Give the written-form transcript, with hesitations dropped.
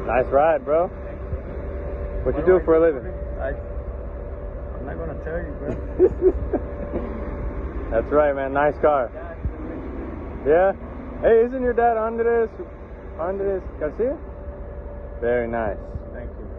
Nice ride, bro. What you do for a living? I'm not gonna tell you, bro. That's right, man. Nice car. Yeah? Hey, isn't your dad Andres Garcia? Very nice. Thank you.